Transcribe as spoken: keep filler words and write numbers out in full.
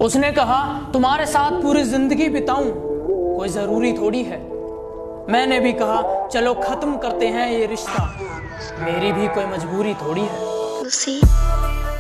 उसने कहा तुम्हारे साथ पूरी जिंदगी बिताऊं कोई जरूरी थोड़ी है। मैंने भी कहा चलो खत्म करते हैं ये रिश्ता, मेरी भी कोई मजबूरी थोड़ी है।